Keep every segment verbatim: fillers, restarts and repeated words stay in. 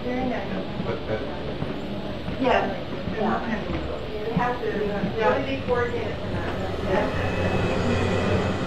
Very nice. But that, Yes. Yeah. You have to really be coordinated tonight. Yeah.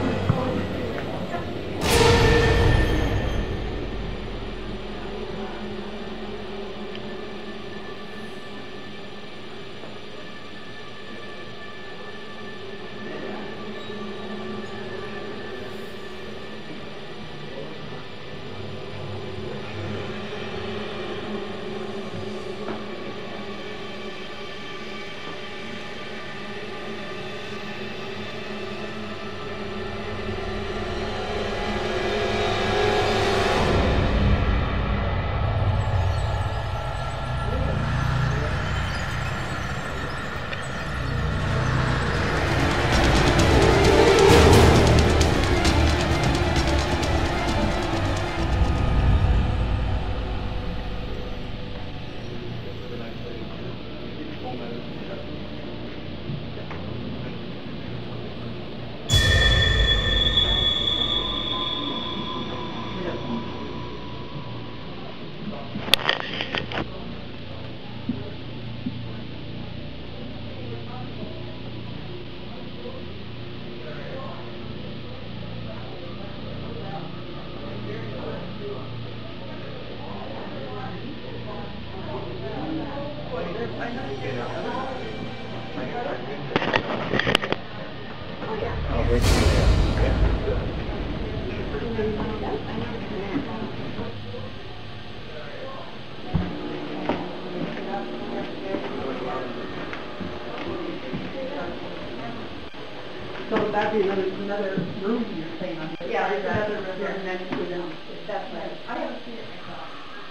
So that'd be another, another room you're saying on here. Yeah, there's another room. Yeah, and then go down. That's right. I haven't seen it myself.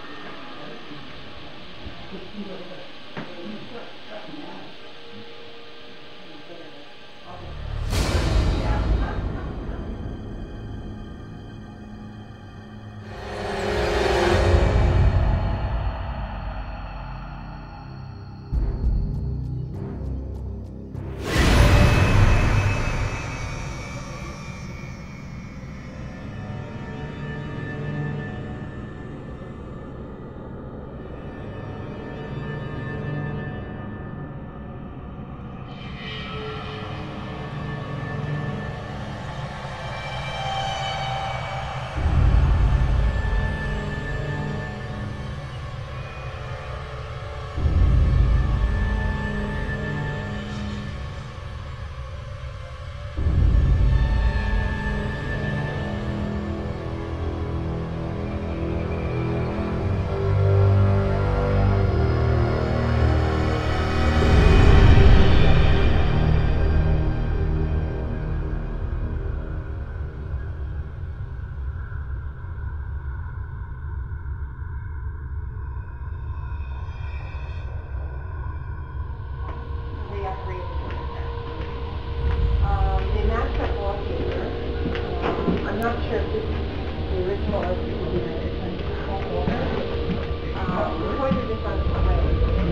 I'm not sure if this is the original or if this is a different order. Um, we're going to this on the way.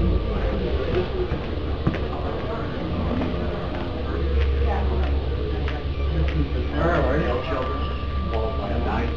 where are you? Children. Well, my nine.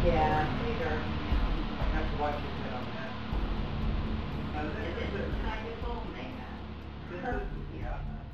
Yeah, these are, Have to watch your head on that. Now, this Is is it the- kind of full makeup? This is, yeah.